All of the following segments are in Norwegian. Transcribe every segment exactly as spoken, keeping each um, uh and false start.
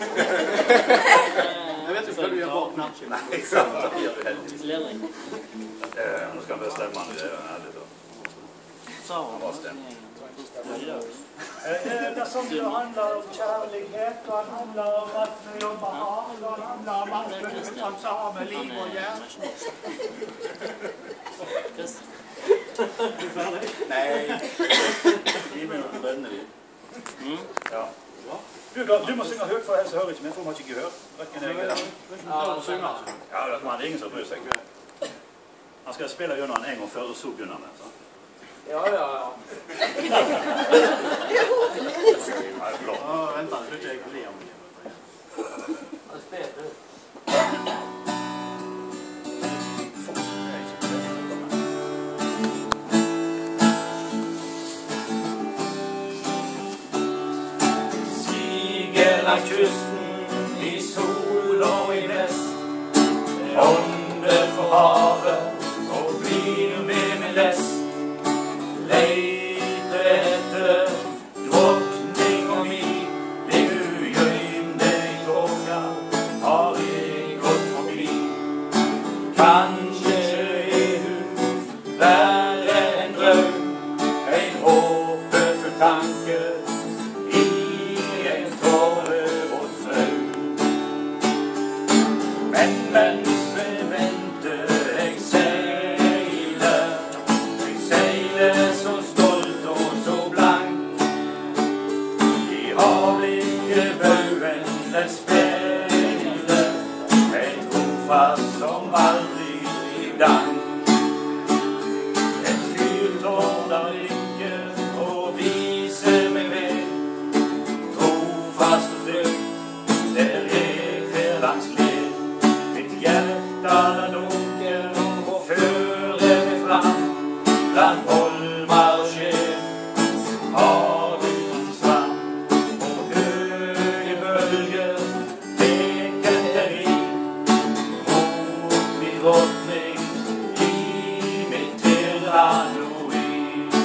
Jeg vet ikke hva du gjør bak natten. Nei, sant, det gjør du heldigvis. Lilling. Nå skal han bestemme han, det er jo ærlig da. Han var stemt. Det som det handler om kjærlighet, og han handler om at vi jobber hardt, og han handler om alt som har med liv å gjøre. Nei, vi med noen venner vi. Ja. Du, du må synge høyt, for ellers hører ikke, men får man ikke gehør. Hverken jeg eller han. Ja, det synger altså. Ja, det er ingen som bryr seg. Han skal spille gjennom han en gang før, og så begynner han med. Ja, ja, ja. Ja, det er bra. Å, vent da, det er ikke jeg om det. Det er spet, du. Langs kysten, i sol og i vest, ånder for havet, og blir ved min lest. Leiter etter drottning og mi, det du gjøymde i tårna, har jeg gått forbi. Kanskje er hun bare en drøm, en håpefull tanke, mens vi venter, jeg seiler, jeg seiler så stolt og så blank. I havblikket bøyen, den spiller, en trofast som aldri blir dank. Et fyrtårn der ligger og viser meg vei, trofast og trygg, der jeg fer langs liv. Hjertene dunker og fører meg fram, blant holmar og skjer, hav uten strand. Og høye bølger peker der i, mot min drottning, i mitt tyrannoid.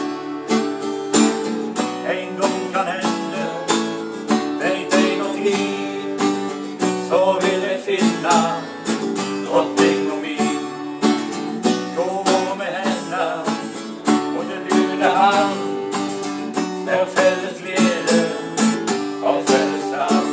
En gang kan hende, vet jeg nok tid, så vil jeg finne drottning og mi, gå med henne, og det lune hand, der felles glede og felles savn.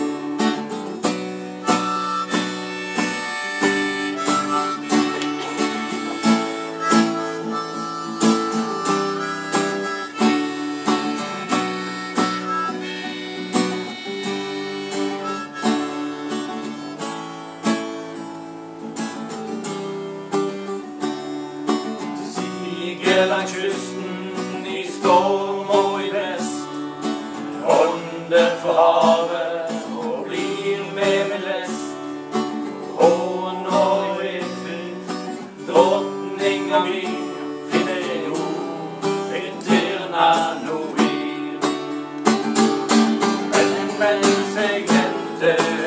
Langs kysten, i storm og i vest, ånder for havet, og blir med min lest. Og når jeg vet drottning av mi, finner jeg jo et tyrannoid. Men mens jeg venter,